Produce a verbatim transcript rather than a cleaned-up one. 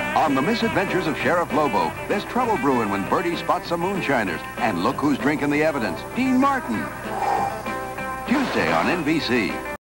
On the Misadventures of Sheriff Lobo, there's trouble brewing when Bertie spots some moonshiners. And look who's drinking the evidence, Dean Martin. Tuesday on N B C.